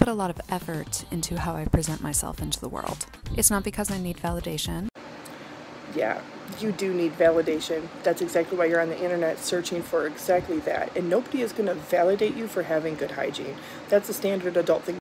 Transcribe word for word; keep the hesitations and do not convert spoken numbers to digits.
a lot of effort into how I present myself into the world. It's not because I need validation. Yeah, you do need validation. That's exactly why you're on the internet searching for exactly that. And nobody is going to validate you for having good hygiene. That's a standard adult thing.